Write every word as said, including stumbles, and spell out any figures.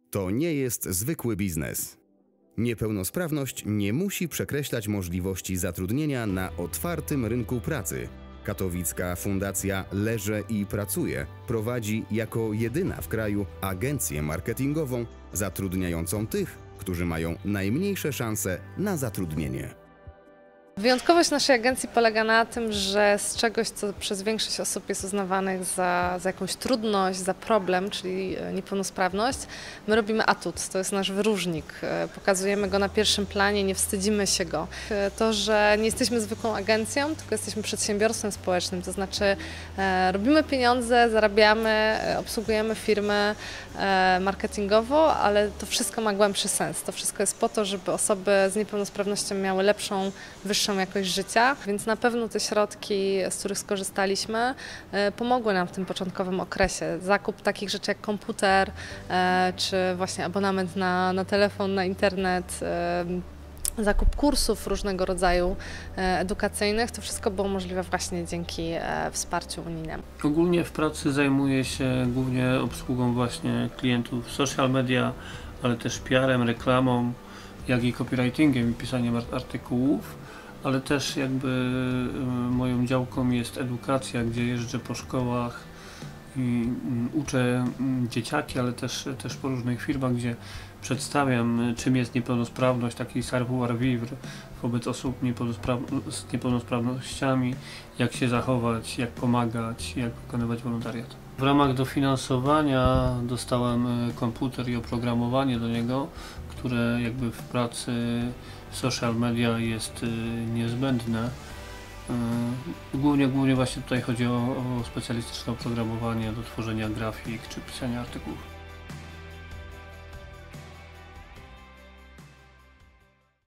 To nie jest zwykły biznes. Niepełnosprawność nie musi przekreślać możliwości zatrudnienia na otwartym rynku pracy. Katowicka Fundacja Leżę i Pracuję prowadzi jako jedyna w kraju agencję marketingową zatrudniającą tych, którzy mają najmniejsze szanse na zatrudnienie. Wyjątkowość naszej agencji polega na tym, że z czegoś, co przez większość osób jest uznawanych za, za jakąś trudność, za problem, czyli niepełnosprawność, my robimy atut. To jest nasz wyróżnik. Pokazujemy go na pierwszym planie, nie wstydzimy się go. To, że nie jesteśmy zwykłą agencją, tylko jesteśmy przedsiębiorstwem społecznym, to znaczy e, robimy pieniądze, zarabiamy, e, obsługujemy firmy e, marketingowo, ale to wszystko ma głębszy sens. To wszystko jest po to, żeby osoby z niepełnosprawnością miały lepszą, wyższą jakość życia, więc na pewno te środki, z których skorzystaliśmy, pomogły nam w tym początkowym okresie. Zakup takich rzeczy jak komputer, czy właśnie abonament na, na telefon, na internet, zakup kursów różnego rodzaju edukacyjnych, to wszystko było możliwe właśnie dzięki wsparciu unijnemu. Ogólnie w pracy zajmuję się głównie obsługą właśnie klientów social media, ale też P R em, reklamą, jak i copywritingiem i pisaniem artykułów. Ale też jakby moją działką jest edukacja, gdzie jeżdżę po szkołach i uczę dzieciaki, ale też, też po różnych firmach, gdzie przedstawiam, czym jest niepełnosprawność, taki savoir-vivre wobec osób z niepełnosprawnościami, jak się zachować, jak pomagać, jak wykonywać wolontariat. W ramach dofinansowania dostałem komputer i oprogramowanie do niego, które jakby w pracy social media jest niezbędne. Głównie, głównie właśnie tutaj chodzi o, o specjalistyczne oprogramowanie do tworzenia grafik czy pisania artykułów.